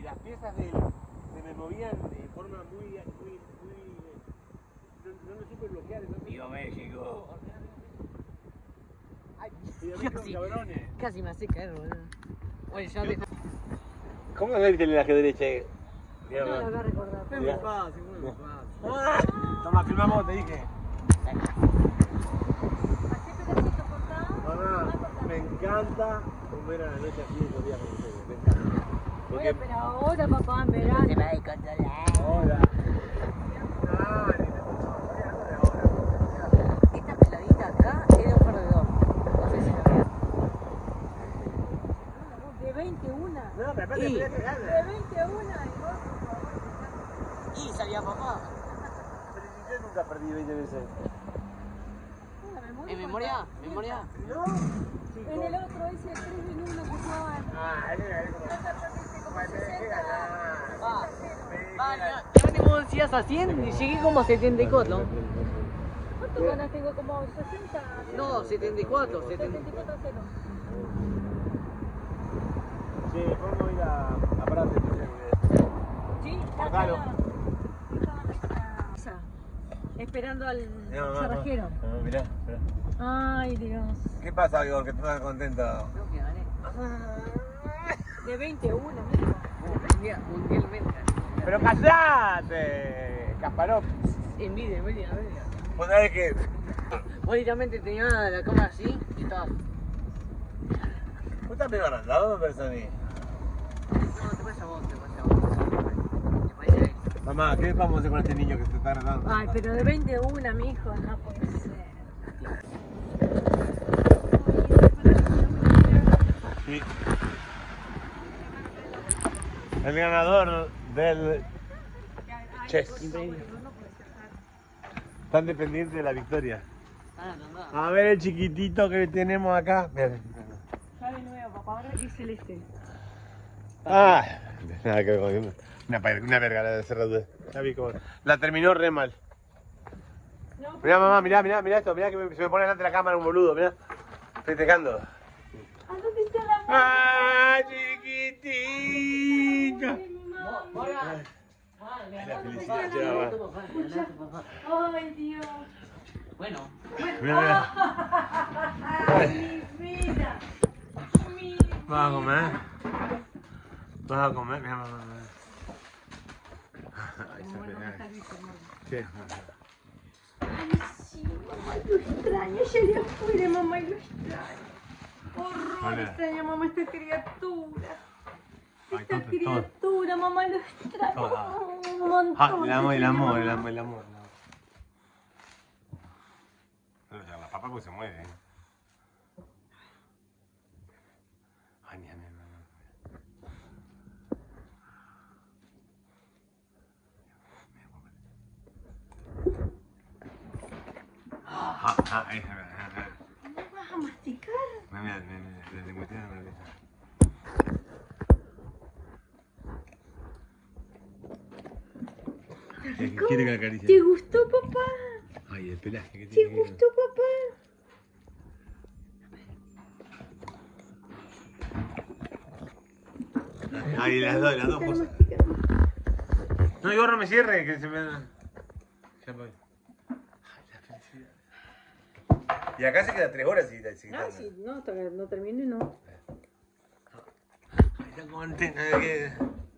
las piezas de él se me movían de forma muy no lo supe bloquear. Viva México. Ay, casi, cabrones. Casi me hace caer, boludo. Oye, ya deja. ¿Cómo es el ajedrez, che? No lo voy a recordar. Es muy fácil, muy fácil. Toma, filmamos, te dije. Así pedacito cortado. Mamá, me encanta comer a la noche así estos días con ustedes, me encanta. Porque... Bueno, pero ahora, papá, en verano. Se va a descontrolar. Hola. Esta peladita acá es de un perdedor. No sé si lo veas. De 21. No, pero aparte Y- tenés que ganar. De 21 y vos, por favor. Y salía papá. Pero si yo nunca perdí 20 veces. ¿En memoria? ¿Memoria? ¿No? En el otro ese 3 en 1 que jugaban. Ah, ese era como... Como Tenés que 60. ganar. Vaya, yo te vos decías a 100 y llegué como a 74. ¿Cuánto ganas tengo? Como 60. No, 74, 74 a 0. Sí, podemos ir a pararte. Sí, Cortalo. esperando al No, cerrajero. No, mirá. Ay, Dios. ¿Qué pasa, Igor? Que tú estás contento. Creo que gané. De 21, mijo. Mundialmente. ¡Pero callate! Kasparov. Envidia. Vos sabés que... Vos literalmente tenías la cámara así y estaba. ¿Vos estás medio agrandado, me parece a mí? No, te parece a vos, te parece a vos. Te parece a él. Mamá, ¿qué vamos a hacer con este niño que se está agrandando? Ay, pero de 21, mijo, no puede ser. Sí. El ganador del chess. Están dependientes de la victoria. A ver el chiquitito que tenemos acá. Mira. Ya de nuevo, papá, ahora es celeste. Ah, nada que ver con una verga la de cerradura. Ya vi cómo. La terminó re mal. No, Mirá, mamá, mirá esto. Mirá que se me pone delante de la cámara un boludo. Mirá. Festejando. ¿a dónde está la mano? ¡Ah, chiquitito! La felicidad ya va. Ay, Dios. Bueno, Mirá. Ay, mi vida. Mi ¿Vas a comer? ¿Vas a comer? Mirá, mamá. Ay, se sí. Ay, sí, mamá, lo extraño. Ya le afuera, mamá, y lo extraño. Horror, Hola. extraño, mamá, esta criatura. Ay, Esta todo. criatura, mamá, lo extraño. Toda. Un montón. Ah, el amor. La papa porque se muere. Ay, mira. Ahí está. ¿No vas a masticar? Mira, lengüetea. Quiere que la acaricie. ¿Te gustó, papá? Ay, el pelaje que ¿Te tiene. gustó, papá? Ay, las dos cosas. No, Igor, no me cierre, que se me... Ya voy. Ay, la felicidad. Y acá se queda 3 horas y Ah, sí, no, hasta que no termine, no. Ay, está contenta de que...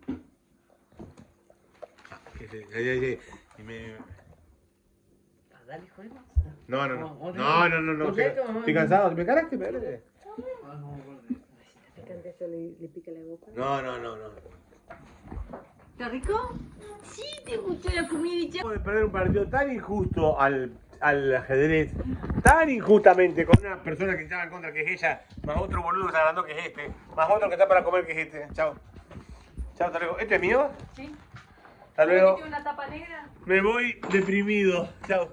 Ay. Y me... dale, joder. No. Estoy cansado. ¿Me caraste? Espérate. Picante, eso le pica la boca. No. ¿Está rico? Sí, te gustó la comida. De perder un partido tan injusto al ajedrez, tan injustamente, con una persona que estaba en contra que es ella, más otro boludo que se agrandó que es este, más otro que está para comer que es este. Chao, hasta luego. ¿Este es mío? Sí. Hasta luego. ¿Tiene una tapa negra? Me voy deprimido. Chao.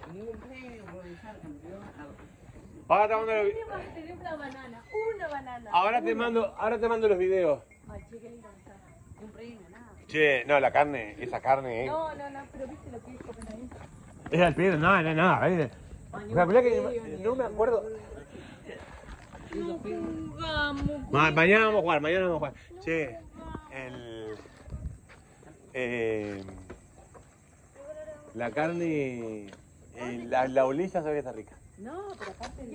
Ahora te mando los, Te dio una banana. Una banana. ahora te mando los videos. Ay, che, qué lindo está. Un premio, nada. Che, no, la carne, esa carne, No, pero viste lo que es comer ahí. Es al pedo, no. La verdad que no me acuerdo. No jugamos. Mañana vamos a jugar, Che, La carne, la olilla sabía que está rica. No, pero aparte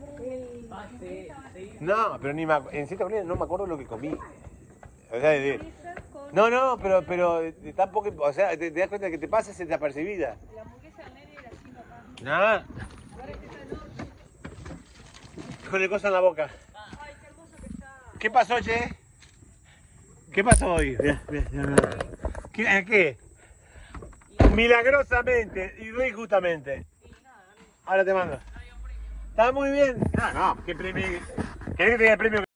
No, pero ni me, en cierta manera no me acuerdo lo que comí. O sea, no, pero tampoco, o sea, te das cuenta que te pasa desapercibida. la hamburguesa del nene era así, papá. Nada. Ahora que está enorme. Con el cosa en la boca. Ay, qué hermoso que está. ¿Qué pasó, che? ¿Qué pasó hoy? ¿Qué? Milagrosamente y no injustamente. Ahora te mando. Está muy bien. No, qué premio. ¿Querés que te dé el premio?